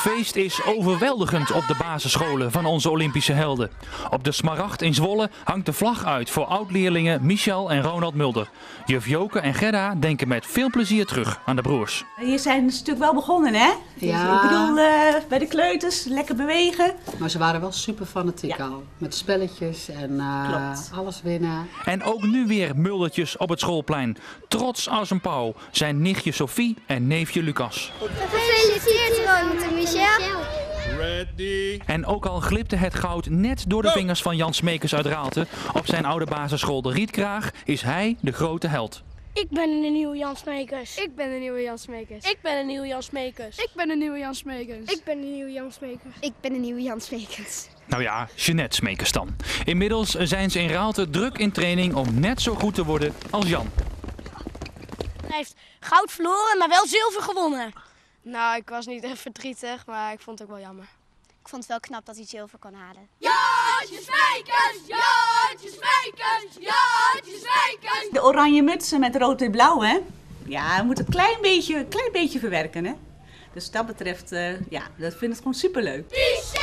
feest is overweldigend op de basisscholen van onze Olympische helden. Op de Smaragd in Zwolle hangt de vlag uit voor oud-leerlingen Michel en Ronald Mulder. Juf Joke en Gerda denken met veel plezier terug aan de broers. Hier zijn ze natuurlijk wel begonnen, hè? Ja. Ik bedoel, bij de kleuters, lekker bewegen. Maar ze waren wel super fanatiek al. Met spelletjes en alles winnen. En ook nu weer Muldertjes op het schoolplein. Trots als een pauw zijn nichtje Sophie en neefje Lucas. Gefeliciteerd, Ronald en Michel. Ready. En ook al glipte het goud net door de vingers van Jan Smekers uit Raalte, op zijn oude basisschool de Rietkraag is hij de grote held. Ik ben een nieuwe Jan Smekers. Ik ben de nieuwe Jan Smekers. Ik ben een nieuwe Jan Smekers. Ik ben de nieuwe Jan Smekers. Ik ben een nieuwe Jan Smekers. Ik ben een nieuwe Jan Smekers. Nou ja, Jeanette Smekers dan. Inmiddels zijn ze in Raalte druk in training om net zo goed te worden als Jan. Hij heeft goud verloren, maar wel zilver gewonnen. Nou, ik was niet echt verdrietig, maar ik vond het ook wel jammer. Ik vond het wel knap dat hij zilver kon halen. Jantje Smekers, Jantje Smekers, Jantje Smekers. De oranje mutsen met rood en blauw, hè? Ja, we moeten een klein beetje verwerken, hè? Dus wat dat betreft, ja, dat vind ik gewoon superleuk.